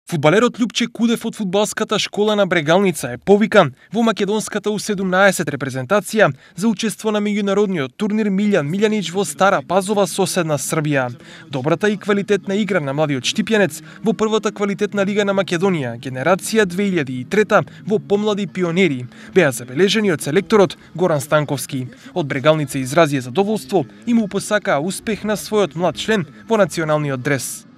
Фудбалерот Љупче Кудев од фудбалската школа на Брегалница е повикан во македонската U17 репрезентација за учество на меѓународниот турнир Милјан Милјанич во Стара Пазова, соседна Србија. Добрата и квалитетна игра на младиот штипјанец во првата квалитетна лига на Македонија, генерација 2003 во помлади пионери, беа забележени од селекторот Горан Станковски. Од Брегалница изразија задоволство и му посакаа успех на својот млад член во националниот дрес.